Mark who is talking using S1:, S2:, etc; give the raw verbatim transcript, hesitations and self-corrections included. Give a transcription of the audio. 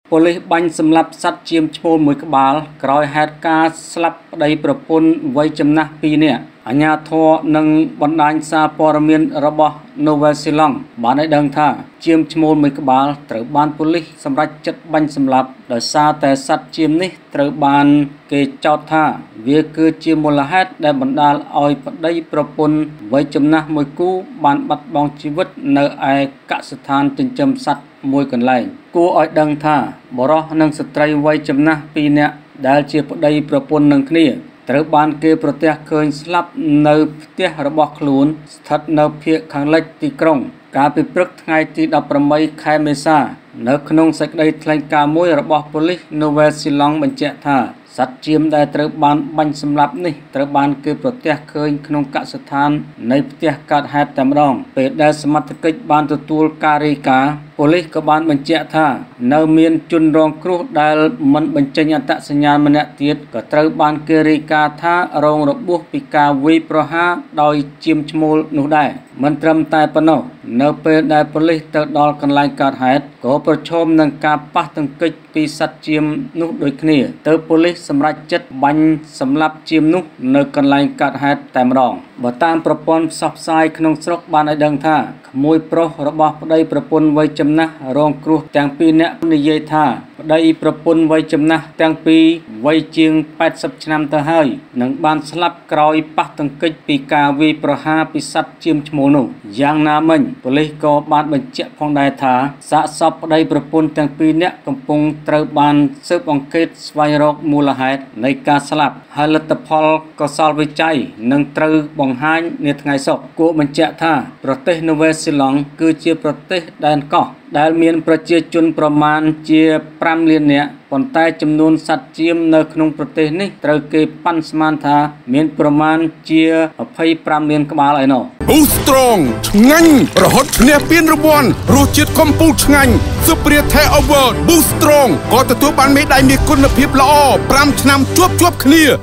S1: ប៉ូលីសបាញ់សម្លាប់សត្វជាមឈ្មោលមួយក្បាលក្រោយហេតុការណ៍ស្លាប់ប្តីប្រពន្ធវ័យចំណាស់ពីរនាក់អាជ្ញាធរនិងបណ្ដាញសារព័ត៌មានរបស់ Novel Silong បានឲ្យដឹងថាជាមឈ្មោលមួយក្បាលត្រូវបានប៉ូលីសសម្រេចចិត្តបាញ់សម្លាប់ដោយសារតែសត្វជាមនេះត្រូវបានគេចោទថាវាគឺជាមូលហេតុដែលបណ្ដាលឲ្យប្តីប្រពន្ធវ័យចំណាស់មួយគូបានបាត់បង់ជីវិតនៅឯកសិដ្ឋានចិញ្ចឹមសត្វមួយកន្លែងគួរឲ្យដឹងថាបុរសនិងស្ត្រីវ័យចំណាស់ពីរនាក់ដែលជាប្តីប្រពន្ធនឹងគ្នាត្រូវបានគេប្រទះឃើញស្លាប់នៅផ្ទះរបស់ខ្លួនស្ថិតនៅភាគខាងលិចទីក្រុងកាលពីព្រឹកថ្ងៃទីដប់ប្រាំបីខែមេសានៅក្នុងសេចក្តីថ្លែងការណ៍មួយរបស់ប៉ូលីស Novel Silong បញ្ជាក់ថាសត្វជាមដែលត្រូវបានបាញ់សម្លាប់នេះត្រូវបានគេប្រទះឃើញក្នុងកសិដ្ឋាននៃផ្ទះកើតហេតុតែម្ដងពេលដែលសមត្ថកិច្ចបានទទួលការរាយការណ៍ប៉ូលីសក៏បានបញ្ជាក់ថានៅមានជនរងគ្រោះដែលមិនបញ្ចេញអត្តសញ្ញាណម្នាក់ទៀតក៏ត្រូវបានគេរាយការណ៍ថារងរបួសពីការវាយប្រហារដោយជាមឈ្មោលនោះដែរមិនត្រឹមតែប៉ុណ្ណោះនៅពេលដែលប៉ូលីសទៅដល់កន្លែងកើតហេតុក៏ប្រឈមនឹងការប៉ះទង្គិចពីសត្វជាមនោះដូចគ្នាទើបប៉ូលីសសម្រេចចិត្តបាញ់សម្លាប់ជាមនោះនៅកន្លែងកើតហេតុតែម្ដងបើតាមប្រព័ន្ធផ្សព្វផ្សាយក្នុងស្រុកបានឲ្យដឹងថាក្មួយប្រុសរបស់ប្តីប្រពន្ធវ័យចំណាស់រងគ្រោះទាំងពីរនាក់និយាយថាប្តីប្រពន្ធវ័យចំណាស់ទាំងពីរវ័យជាងแปดสิบឆ្នាំទៅហើយនឹងបានស្លាប់ក្រោយប៉ះទង្គិចពីការវាយប្រហារពីសត្វជាមឈ្មោលនោះយ៉ាងណាមិញប៉ូលីសក៏បានបញ្ជាក់ផងដែរថាសាកសពប្តីប្រពន្ធទាំងពីរនាក់កំពុងត្រូវបានស៊ើបអង្កេតស្វែងរកមូលហេតុនៃការស្លាប់ហើយលទ្ធផលកសលវិច័យនឹងត្រូវបង្ហាញនាថ្ងៃសុក្រគួរបញ្ជាក់ថាប្រទេស Novel Silong គឺជាប្រទេសដែនកោះដែលមានប្រជាជនប្រមាណជាប្រាំលាននាក់ប៉ុន្តែចំនួនសត្វជាមនៅក្នុងប្រទេសនេះត្រូវគេប៉ាន់ស្មានថាមានប្រមាណជាยี่สิบห้าលានក្បាលឯណោះ
S2: Boost Strong ឆ្ងាញ់រហូតឈ្នះពានរង្វាន់រសជាតិកំពូលឆ្ងាញ់ Superior Thai Award Boost Strong ក៏ទទួលបានមេដាយមាសគុណភាពល្អប្រាំឆ្នាំជាប់ជាប់គ្នា